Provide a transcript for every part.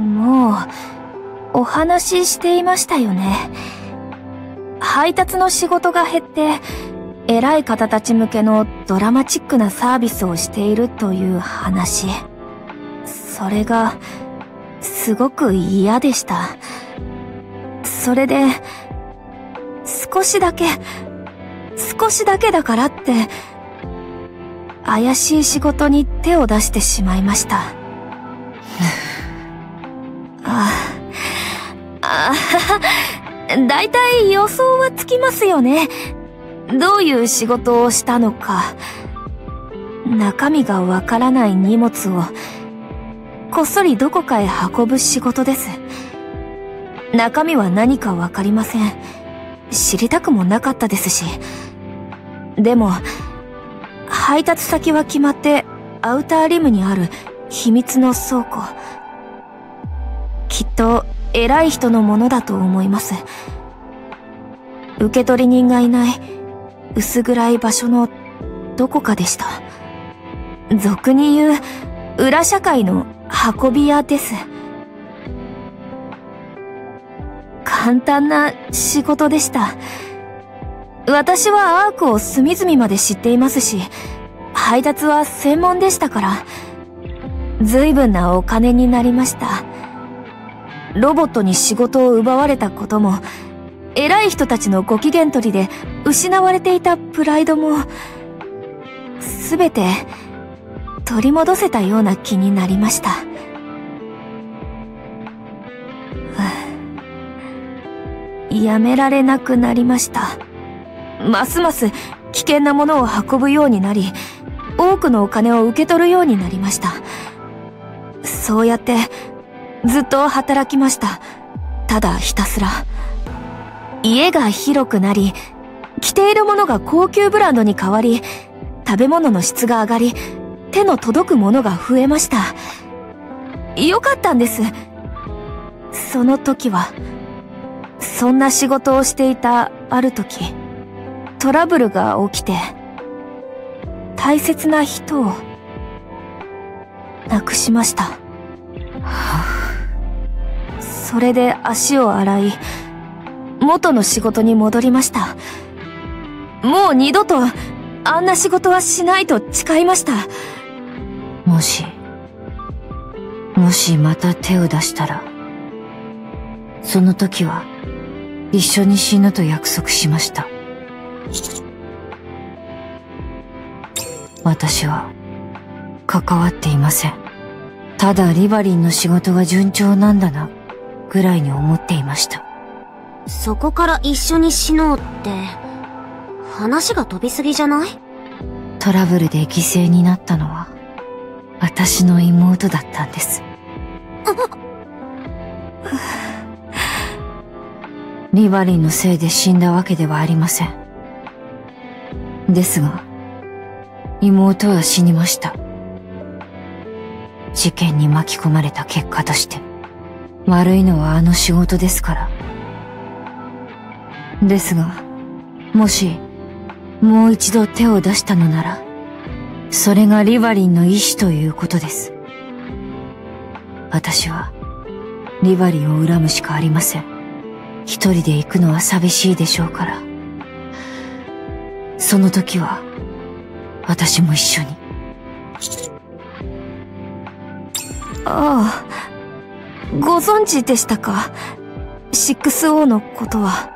もう、お話ししていましたよね。配達の仕事が減って、偉い方たち向けのドラマチックなサービスをしているという話。それが、すごく嫌でした。それで、少しだけだからって、怪しい仕事に手を出してしまいました。だいたい予想はつきますよね。どういう仕事をしたのか。中身がわからない荷物を、こっそりどこかへ運ぶ仕事です。中身は何かわかりません。知りたくもなかったですし。でも、配達先は決まってアウターリムにある秘密の倉庫。きっと偉い人のものだと思います。受取人がいない薄暗い場所のどこかでした。俗に言う裏社会の運び屋です。簡単な仕事でした。私はアークを隅々まで知っていますし、配達は専門でしたから、随分なお金になりました。ロボットに仕事を奪われたことも、偉い人たちのご機嫌取りで失われていたプライドも、すべて取り戻せたような気になりました。やめられなくなりました。ますます危険なものを運ぶようになり、多くのお金を受け取るようになりました。そうやってずっと働きました。ただひたすら。家が広くなり、着ているものが高級ブランドに変わり、食べ物の質が上がり、手の届くものが増えました。よかったんです。その時は、そんな仕事をしていたある時、トラブルが起きて、大切な人を亡くしました。それで足を洗い、元の仕事に戻りました。もう二度とあんな仕事はしないと誓いました。 もしまた手を出したら、その時は一緒に死ぬと約束しました。私は関わっていません。ただリバリンの仕事が順調なんだな、ぐらいに思っていました。 そこから一緒に死のうって、話が飛びすぎじゃない？ トラブルで犠牲になったのは、私の妹だったんです。リバリンのせいで死んだわけではありません。ですが、妹は死にました。事件に巻き込まれた結果として。悪いのはあの仕事ですから。ですが、もし、もう一度手を出したのなら、それがリバリンの意志ということです。私は、リバリンを恨むしかありません。一人で行くのは寂しいでしょうから。その時は、私も一緒に。 ああ、ご存知でしたか？ 6O のことは。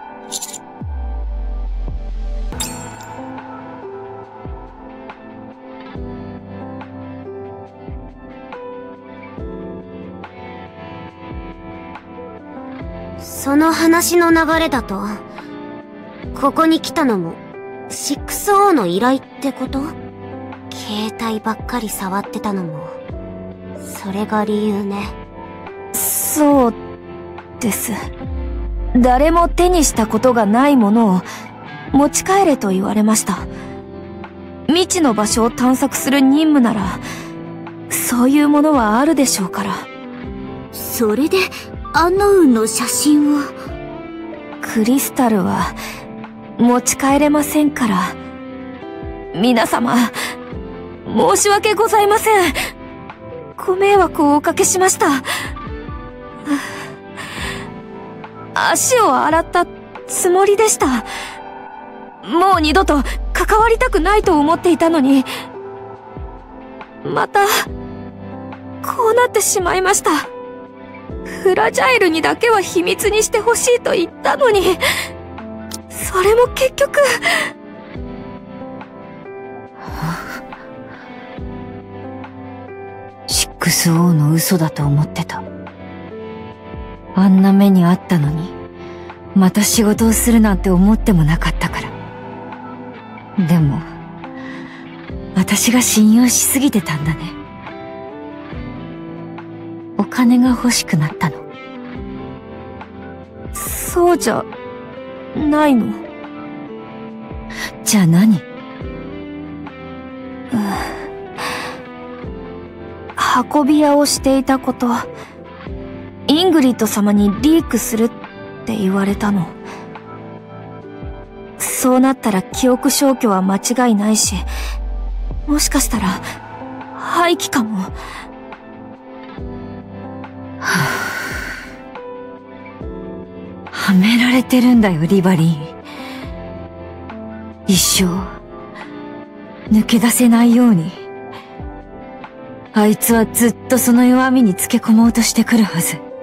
その話の流れだと、ここに来たのも 6O の依頼ってこと？携帯ばっかり触ってたのも、それが理由ね。 そうです。誰も手にしたことがないものを持ち帰れと言われました。未知の場所を探索する任務なら、そういうものはあるでしょうから。 それで、アンノウンの写真を。 クリスタルは持ち帰れませんから。皆様、申し訳ございません。ご迷惑をおかけしました。 足を洗ったつもりでした。もう二度と関わりたくないと思っていたのに、また、こうなってしまいました。フラジャイルにだけは秘密にしてほしいと言ったのに、それも結局。 6O の嘘だと思ってた。あんな目にあったのに、また仕事をするなんて思ってもなかったから。でも、私が信用しすぎてたんだね。お金が欲しくなったの。 そうじゃ、ないの。 じゃあ何？ 運び屋をしていたこと、イングリッド様にリークするって言われたの。そうなったら記憶消去は間違いないし、もしかしたら廃棄かも。 はめられてるんだよ、リバリン。一生抜け出せないように。あいつはずっとその弱みにつけ込もうとしてくるはず。